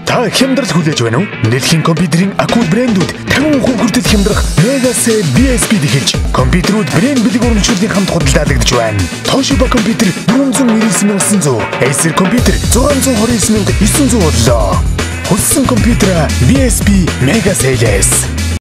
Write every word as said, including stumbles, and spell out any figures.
Та хямдрал хүлээж байна уу? Дэлхийн компьютерийн акул брэндүүд тавин хувь хүртэл хямдрах Megasale би эс пи эхэлж компьютерүүд брэнд бэлэг урамшууллын хамт худалдаалагдж байна. Toshiba компьютер дөрвөн зуун нэрийн девять тысяч девятьсот, Acer компьютер зургаан зуун двадцать девять тысяч девятьсот боллоо. Хүссэн компьютер би эс пи Megasale-с